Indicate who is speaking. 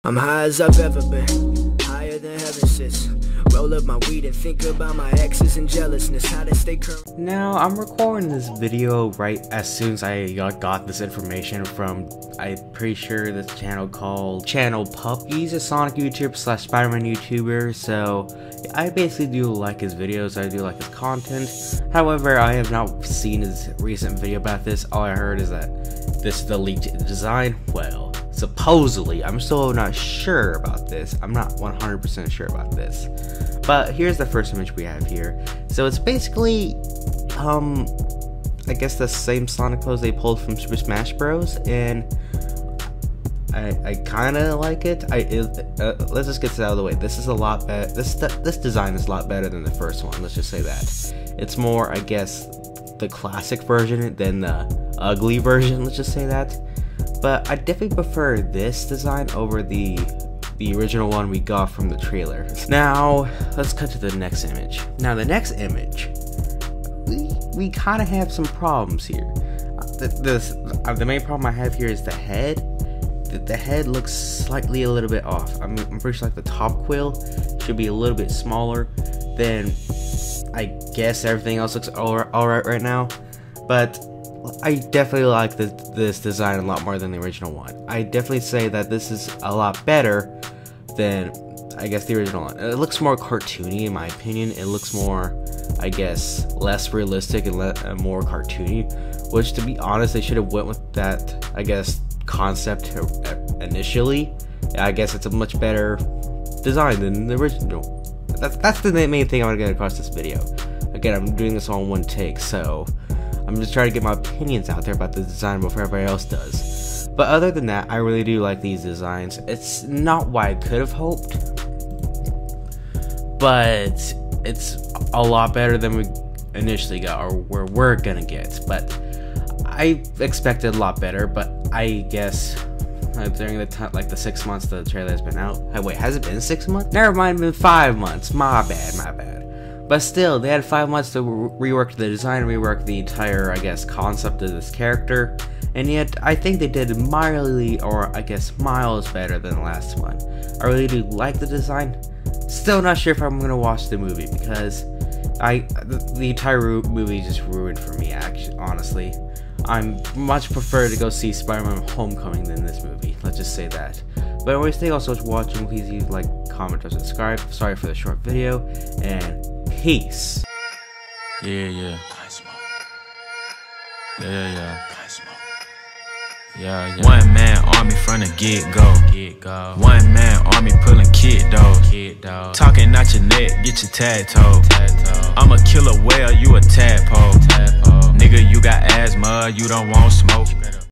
Speaker 1: I'm high as I've ever been, higher than heaven sits. Roll up my weed and think about my exes and jealousness, how to stay current.
Speaker 2: Now, I'm recording this video right as soon as I got this information from, I'm pretty sure this channel called Channel Pup. He's a Sonic YouTuber slash Spider-Man YouTuber, so I basically do like his videos, I do like his content. However, I have not seen his recent video about this. All I heard is that this is the leaked design. Well, supposedly, I'm still not sure about this. I'm not 100% sure about this. But here's the first image we have here. So it's basically, I guess the same Sonic pose they pulled from Super Smash Bros. And I kind of like it. Let's just get this out of the way. This is a lot better. This design is a lot better than the first one. Let's just say that. It's more, I guess, the classic version than the ugly version. Let's just say that. But I definitely prefer this design over the original one we got from the trailer. Now, let's cut to the next image. Now, the next image, we kind of have some problems here. The main problem I have here is the head. The head looks slightly a little bit off. I'm pretty sure like the top quill should be a little bit smaller than, I guess everything else looks alright right now. But I definitely like this design a lot more than the original one. I definitely say that this is a lot better than, I guess, the original one. It looks more cartoony in my opinion. It looks more, I guess, less realistic and more cartoony. Which, to be honest, they should have went with that, I guess, concept initially. I guess it's a much better design than the original. That's the main thing I want to get across this video. Again, I'm doing this all in one take, so I'm just trying to get my opinions out there about the design before everybody else does. But other than that, I really do like these designs. It's not what I could have hoped, but it's a lot better than we initially got, or we're gonna get. But I expected a lot better, but I guess during the time, like the 6 months the trailer has been out. Wait, has it been 6 months? Never mind, it's been 5 months. My bad. But still, they had 5 months to rework the design, rework the entire, I guess, concept of this character. And yet, I think they did mildly, or I guess miles better than the last one. I really do like the design. Still not sure if I'm gonna watch the movie, because the entire movie just ruined for me, actually, honestly. I'm much prefer to go see Spider-Man Homecoming than this movie. Let's just say that. But anyways, thank you all so much for watching. Please leave a like, comment, or subscribe. Sorry for the short video, and peace.
Speaker 3: Yeah. One man army from the get-go. One man army pulling kid dog. Talking out your neck, get your tag toe. I'm a killer whale, you a tadpole. Nigga, you got asthma, you don't want smoke.